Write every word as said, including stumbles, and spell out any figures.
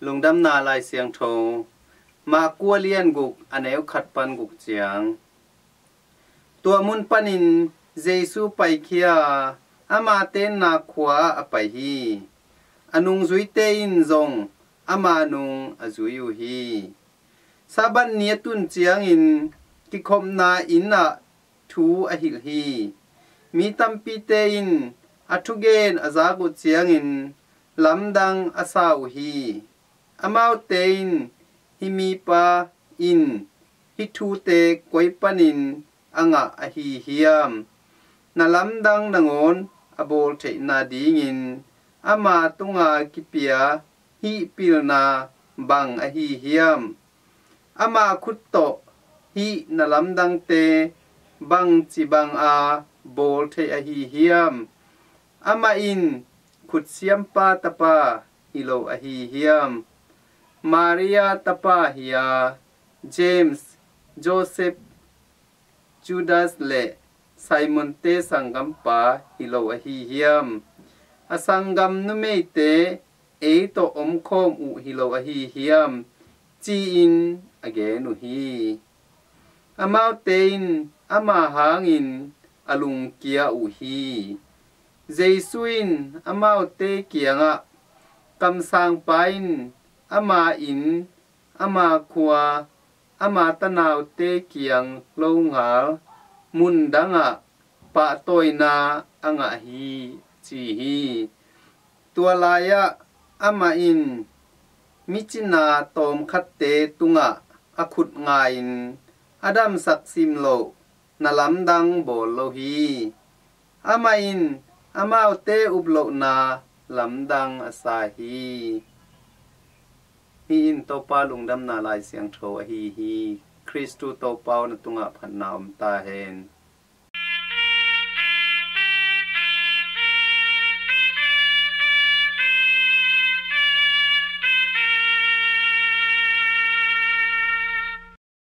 ลุงดำนาลายเสียงโทมากัวเลียนกุกอันเอวขัดปันกุกเจียงตัวมุนปนินเจซูไปเคียอามาเต้นนาขวาอไปฮีอนุงจุยเตอินจงอามานุงอจุยอยู่ฮีซาบันเนียตุนเจียงอินกิคมนาอินอะทูอหิลฮีมีตัมปีเตอินอัทุเกนอาซากุเจียงอินลำดังอาซาอุฮีอามาวเตอินฮิมีปาอินฮิทูเตกวยปนินอังะอหิฮิยามนาลำดังนงอนอโบลเทนาดีงินอามาตุงากิเปียฮิปิลนาบังอหิฮิยามอามาคุตโตฮินาลำดังเตบังจิบังอาโบลเทอหิฮิยามอามาอินขุดเสียมปาตปาฮิโลอหิฮิยามมาริยาตปาฮิยาเจมส์โจเซฟจูดาสเลไซมอนเตสังกัมปาฮิโลอหิฮิยามอสังกัมนุเมเตเอโตอมคอมอุฮิโลอหิฮิยามจีอินอเกนุฮีอามาเตนอามาหางอินอลุงเกียอุฮีเจสุอินอามาเตเกียงะกำสังไปนอามาอินอามาคัวอามาตนาวเตเกียงโลงามุนดังะปะตอยนาอังะฮีจีฮีตัวลายะอามาอินมิจินาตอมคัตเตตุงะอขุดงายนอดัมสักซิมโลนาลำดังโบโลฮีอามาอินอามาเตอุบโลนาลำดังอาซาฮีฮีอินโตปาลุงดำนาลายเสียงโทฮีฮีคริสตูโตเปานตุงะพันนามตาเฮน